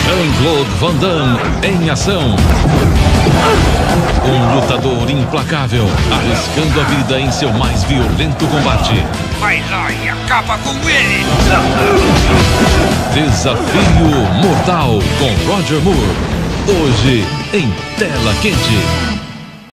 Jean-Claude Van Damme em ação. Um lutador implacável, arriscando a vida em seu mais violento combate. Vai lá e acaba com ele! Desafio Mortal com Roger Moore. Hoje em Tela Quente.